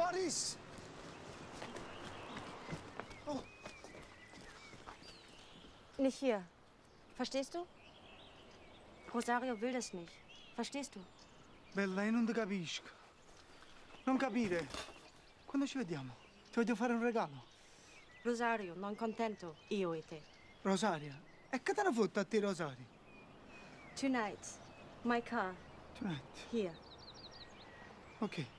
Doris! Oh. Nicht hier. Verstehst du? Rosario will das nicht. Verstehst du? Bella, io non ti capisco. Non capire. Quando ci vediamo? Ti voglio fare un regalo. Rosario, non contento, io e te. Rosaria? E che te ne fotte a te, Rosario? Tonight, my car. Tonight. Here. Ok.